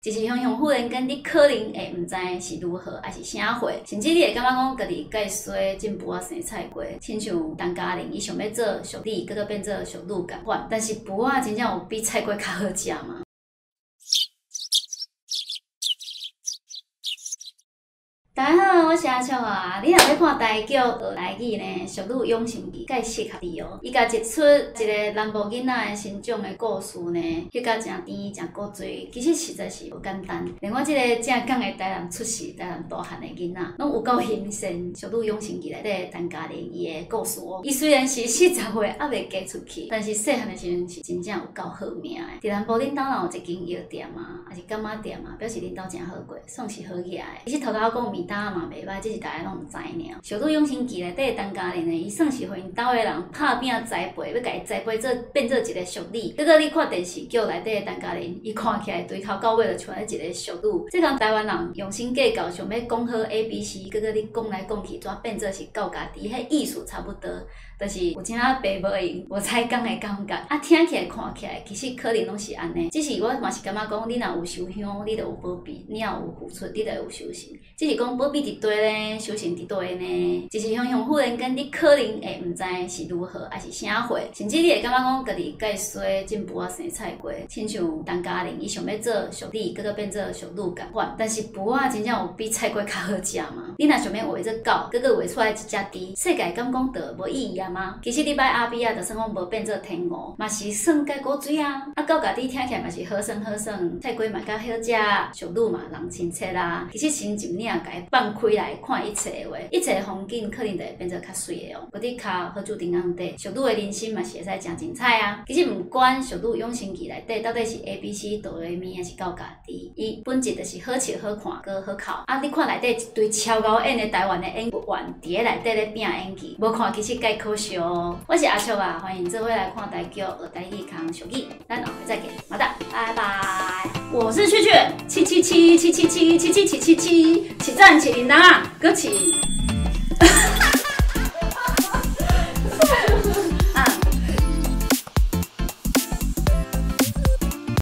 就是忽然间你可能会唔知是如何，还是啥货，甚至你会感觉讲家己介衰进步啊生菜过，亲像陈嘉玲，伊想要做俗女，搁变做俗女共款，但是饭啊真正有比菜瓜较好食吗？大家好，我是阿笑啊。你若要看台剧学台语呢，《俗女养成记》介适合你哦。伊甲一出一个南部囡仔的成长的故事呢，翕甲真甜真古锥，其实实在是无简单。连我即个正港的台南出世、台南大汉的囡仔，拢有够新鲜。《俗女养成记》内底陈嘉玲伊的故事哦，伊虽然是40岁还未嫁出去，但是细汉的时阵是真正有够好命的。伫南部恁兜若有一间药店啊，还是干妈店啊，表示恁兜真好过，算是好嘢的。其实头头讲面搭嘛袂歹，只是大家拢毋知尔。《俗女养成记》内底陈嘉玲呢，伊算是互因兜的人拍拼栽培，要甲伊栽培变做一个俗女。结果你看电视剧内底的陈嘉玲，伊看起来对头到尾就像一个俗女。这讲台湾人用心计较，想要讲好 ABC， 结果你讲来讲去，怎变做是到家己，迄意思差不多。就是有真仔白无用，无彩讲的感觉。啊，听起来看起来，其实可能拢是安尼。只是我嘛是感觉讲，你若有修香，你就有保庇；你若有付出，你就有修行。只是讲保庇伫对呢，修行伫对呢。就是忽然间，你可能会毋知是如何，还是啥货，甚至你会感觉讲家己介衰进步啊生菜过，亲像陈嘉玲，伊想要做俗女，搁变做俗女共款。但是饭啊，真正有比菜瓜较好食吗？你若想要画做狗，结果画出来一只猪，世界敢讲就无意义啊？其实你摆阿比啊，就算讲无变做天鹅，嘛是算介古锥啊。啊，到家己听起来嘛是好耍好耍，菜瓜嘛较好食，俗女嘛人亲切啦。其实心情你若甲伊放开来看一切的话，一切风景可能就会变做较水的哦。搁伫骹好注定安底，俗女的人生嘛是会使真精彩啊。其实毋管俗女养成记内底到底是 ABC 哆来咪还是到家己，伊本质就是好笑好看，搁好哭。啊，你看内底一堆超高演的台湾的演员伫咧内底咧拼演技，无看其实介可惜哦。我是阿笑啊，欢迎做伙来看台剧学台语康俗语，咱下回再见，马达，拜拜。我是雀雀，77777777777，起赞起铃铛啊，歌起。